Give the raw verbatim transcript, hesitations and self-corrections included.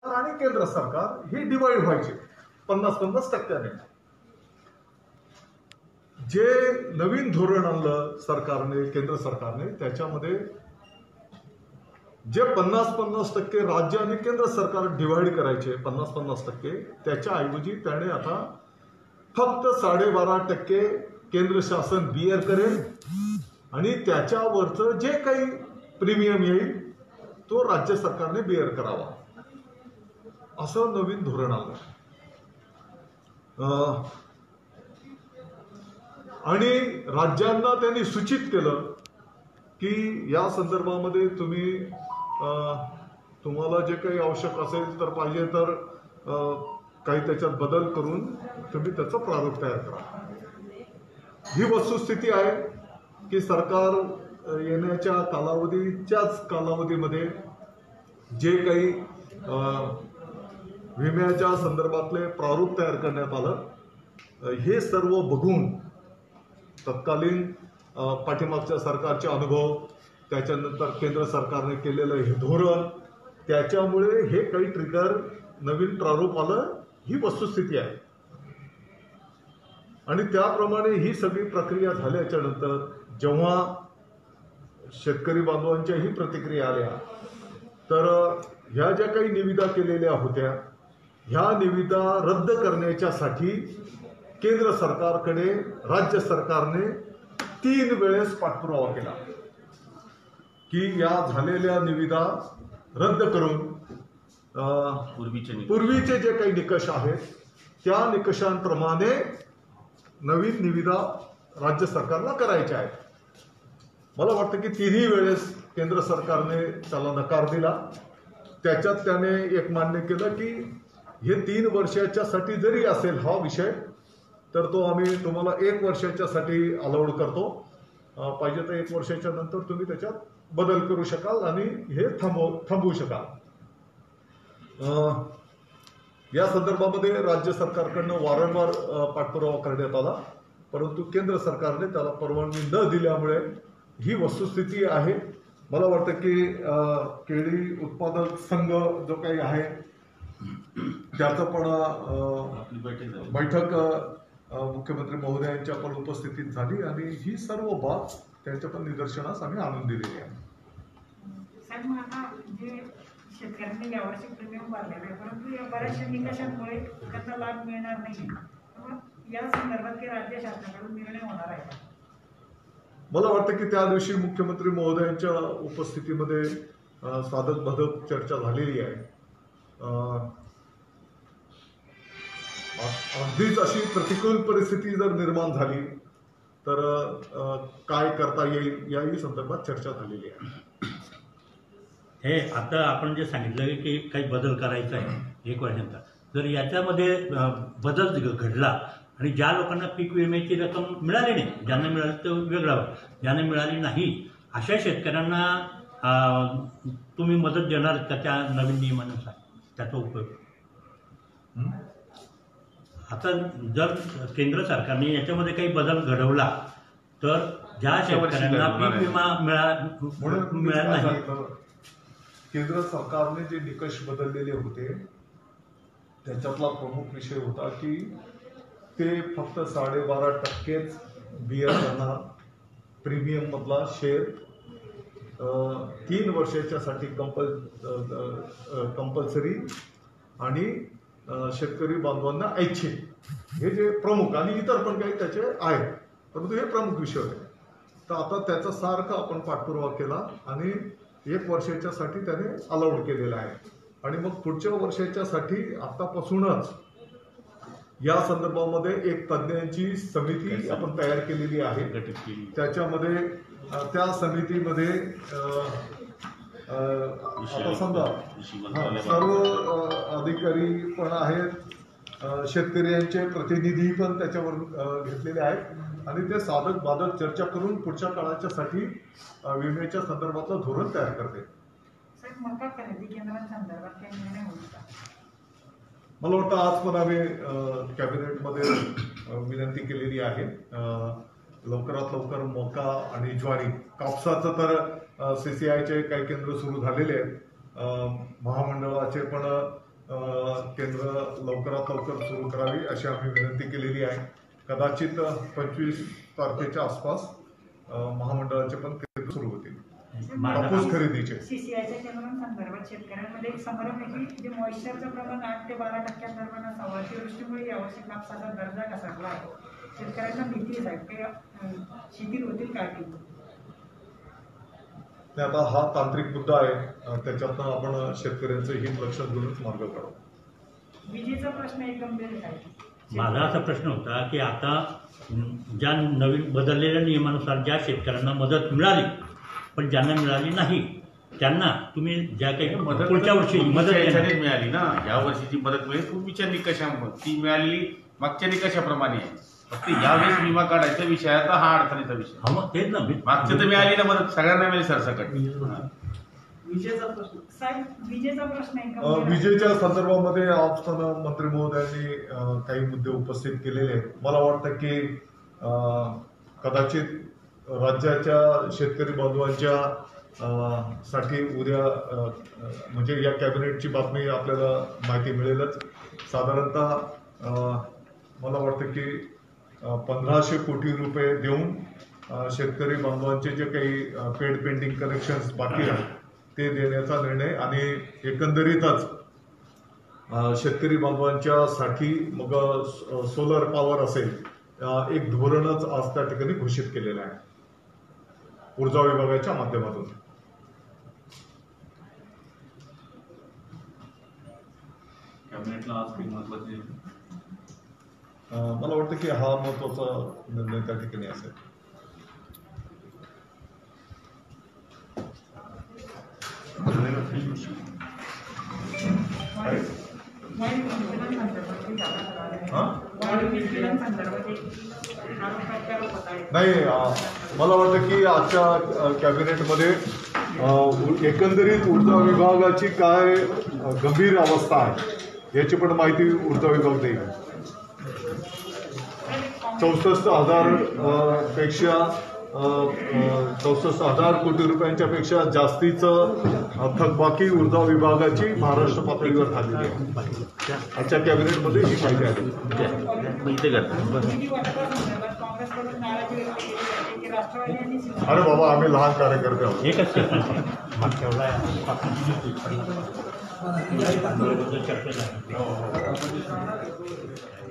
सरकार आणि केंद्र सरकार हे डिवाइड व्हायचे पन्नास पन्नास टक्क्याने. जे नवीन धोरण आणलं सरकारने, केंद्र सरकारने, त्याच्यामध्ये जे पन्नास पन्नास टक्के राज्य आणि केंद्र सरकार डिवाइड करायचे पन्नास पन्नास टक्के, त्याच्या ऐवजी त्याने आता फक्त साडेबारा टक्के केंद्र शासन बिअर करेल आणि त्याच्यावरचं जे काही प्रीमियम येईल तो राज्य सरकारने बिअर करावा, असं नवीन धोरण आलं. आणि राज्यांना त्यांनी सूचित केलं की या संदर्भामध्ये तुम्ही तुम्हाला जे काही आवश्यक असेल तर पाहिजे तर काही त्याच्यात बदल करून तुम्ही त्याचा प्रारूप तयार करा. ही वस्तुस्थिती आहे की सरकार येण्याच्या कालावधीच्याच कालावधीमध्ये जे काही विम्याच्या संदर्भातले प्रारूप तयार करण्यात आलं, हे सर्व बघून तत्कालीन पाठीमागच्या सरकारचे अनुभव, त्याच्यानंतर केंद्र सरकारने केलेलं हे धोरण, त्याच्यामुळे हे काही ट्रिगर नवीन प्रारूप आलं, ही वस्तुस्थिती आहे. आणि त्याप्रमाणे ही सगळी प्रक्रिया झाल्याच्या नंतर जेव्हा शेतकरी बांधवांच्याही प्रतिक्रिया आल्या, तर ह्या ज्या काही निविदा केलेल्या होत्या, ह्या निविदा रद्द करण्याच्यासाठी केंद्र सरकारकडे राज्य सरकारने तीन वेळेस पाठपुरावा केला की या झालेल्या निविदा रद्द करून पूर्वीचे पूर्वीचे जे काही निकष आहेत त्या निकषांप्रमाणे नवीन निविदा राज्य सरकारला करायच्या आहेत. मला वाटतं की तिन्ही वेळेस केंद्र सरकारने त्याला नकार दिला. त्याच्यात त्याने एक मान्य केलं की हे तीन वर्षाच्यासाठी जरी असेल हा विषय, तर तो आम्ही तुम्हाला एक वर्षाच्यासाठी अलाउड करतो, पाहिजे तर एक वर्षाच्या नंतर तुम्ही त्याच्यात बदल करू शकाल आणि हे थांबव थांबवू शकाल. या संदर्भामध्ये राज्य सरकारकडनं वारंवार पाठपुरावा करण्यात आला, परंतु केंद्र सरकारने त्याला परवानगी न दिल्यामुळे ही वस्तुस्थिती आहे. मला वाटतं की केळी उत्पादक संघ जो काही आहे त्याचं पण बैठक मुख्यमंत्री महोदयांच्या पण उपस्थितीत झाली आणि ही सर्व बाब त्यांच्या पण निदर्शनास आम्ही आणून दिलेली आहे. साहेब, आता जे शेतकऱ्यांनी यावर्षी प्रीमियम भरलेला आहे, परंतु या बऱ्याचशा निकषांमुळे त्यांना लाभ मिळणार नाही, या संदर्भात काही राज्य शासनाकडून निर्णय होणार आहे? मला वाटतं की त्या दिवशी मुख्यमंत्री महोदयांच्या उपस्थितीमध्ये साधक बाधक चर्चा झालेली आहे. अगदीच अशी प्रतिकूल परिस्थिती जर निर्माण झाली तर काय करता येईल याही संदर्भात चर्चा झालेली आहे. हे आता आपण जे सांगितलं की काही बदल करायचा आहे एक वर्षांचा, जर याच्यामध्ये बदल घडला आणि ज्या लोकांना पीक विम्याची रक्कम मिळाली नाही, ज्यांना मिळाली तर वेगळा, ज्यांना मिळाली नाही अशा शेतकऱ्यांना तुम्ही मदत देणार का त्या नवीन नियमानुसार? त्याचा उपयोग आता जर केंद्र सरकारने याच्यामध्ये काही बदल घडवला तर ज्या शेतकऱ्यांना पीक विमा मिळा मिळाला नाही, केंद्र सरकारने जे निकष बदललेले होते त्याच्यातला प्रमुख विषय होता की ते फक्त साडेबारा टक्केच बिअर करणार प्रीमियम मधला शेअर तीन वर्षाच्यासाठी कंपल कंपल्सरी, आणि शेतकरी बांधवांना ऐच्छिक, हे जे प्रमुख आणि इतर पण काही त्याचे आहेत, परंतु हे प्रमुख विषय होते. तर आता त्याचा सारखा आपण पाठपुरावा केला आणि एक वर्षाच्यासाठी त्याने अलाउड केलेला आहे. आणि मग पुढच्या वर्षाच्यासाठी आतापासूनच या संदर्भामध्ये एक तज्ज्ञांची समिती आपण तयार केलेली आहे. त्याच्यामध्ये त्या समितीमध्ये आता समजा सर्व अधिकारी पण आहेत, शेतकऱ्यांचे प्रतिनिधी पण त्याच्यावर घेतलेले आहेत आणि ते साधक बाधक चर्चा करून पुढच्या काळाच्यासाठी विम्याच्या संदर्भातलं धोरण तयार करते. मका खरेदी केंद्रांसंदर्भात काही निर्णय होईल का? मला वाटतं आज पण आम्ही कॅबिनेटमध्ये विनंती केलेली आहे. लवकरात लवकर मका आणि ज्वारी, कापसाचं तर सीसीआयचे काही केंद्र सुरू झालेले आहेत, महामंडळाचे पण अं, केंद्र लवकरात लवकर सुरू करावी अशी आम्ही विनंती केलेली आहे. कदाचित पंचवीस तारखेच्या आसपास अं, महामंडळाचे पण केंद्र सुरू होतील कापूस खरेदीचे. सीसीआयच्या केंद्रांसंदर्भात शेतकऱ्यांमध्ये एक संभ्रम आहे की जे मॉइश्चरचं प्रमाण आठ ते बारा टक्क्यांदरम्यान असावं, अतिवृष्टीमुळे यावर्षी कापसाचा दर्जा घसरला आहे. शेतकऱ्यांना भीती आहे की अं, शिथिल होतील काय की आणि आता हा तांत्रिक मुद्दा आहे, अं, त्याच्यातनं आपण शेतकऱ्यांचं हित लक्षात घेऊनच मार्ग काढू. विजेचा प्रश्न एक गंभीर आहे. माझा असा प्रश्न होता की आता ज्या नवीन बदललेल्या नियमानुसार ज्या शेतकऱ्यांना मदत मिळाली पण ज्यांना मिळाली नाही त्यांना तुम्ही ज्या काही मदत पुढच्या वर्षी मदत याच्याने देणार. मिळाली ना, या वर्षीची मदत मिळेल पूर्वीच्या निकषांवर ती मिळालेली मागच्या निकषाप्रमाणे आहे. फक्त यावेळेस विमा काढायचा विषय आहे, तर हा अडचणीचा विषय. हा मग तेच ना मी- मागच्या तर मिळाली ना मदत, सगळ्यांना मिळेल सरसकट. विजेचा प्रश्न साहेब, विजेचा प्रश्न एक अं, गंभीर आहे. विजेच्या संदर्भामध्ये आपसाना मंत्री महोदयांनी अं, काही मुद्दे उपस्थित केलेले आहेत. मला वाटतं की अं, कदाचित राज्याच्या शेतकरी बांधवांच्या अं, साठी उद्या अं, अं, म्हणजे या कॅबिनेटची बातमी आपल्याला माहिती मिळेलच. साधारणतः अं, मला वाटतं की अं, पंधराशे कोटी रुपये देऊन अं, शेतकरी बांधवांचे जे काही पेड पेंडिंग कनेक्शन्स बाकी आहेत ते देण्याचा निर्णय आणि एकंदरीतच अं, शेतकरी बांधवांच्या साठी मग अं, सोलर पॉवर असेल अं, एक धोरणच आज त्या ठिकाणी घोषित केलेलं आहे ऊर्जा विभागाच्या माध्यमातून. कॅबिनेटला आज काही महत्वाचे अं, मला वाटतं की हा महत्वाचा निर्णय त्या ठिकाणी असेल. वायू विद्युतांसंदर्भात एक आरोप आहे. हा? वायू विद्युतांसंदर्भात एक आरोप प्रत्यारोप होत आहे. नाही अं, मला वाटतं की आजच्या अं, कॅबिनेटमध्ये अं, एकंदरीत ऊर्जा विभागाची काय अं, गंभीर अवस्था आहे याची पण माहिती ऊर्जा विभाग देईल. चौसष्ट हजार अं, पेक्षा अं, अं, चौसष्ट हजार कोटी रुपयांच्या पेक्षा जास्तीचं अं, थकबाकी ऊर्जा विभागाची महाराष्ट्र पातळीवर झालेली आहे. आजच्या कॅबिनेटमध्ये ही माहिती आहे. इथे करतात निधी वाटपासंदर्भात काँग्रेसकडून नाराजी व्यक्त केली जाते की राष्ट्रवादी आणि शिवसेना अरे बाबा आम्ही लहान कार्यकर्ते आहोत. एकच चर्चा मागच्या वेळेला चर्चा झाली.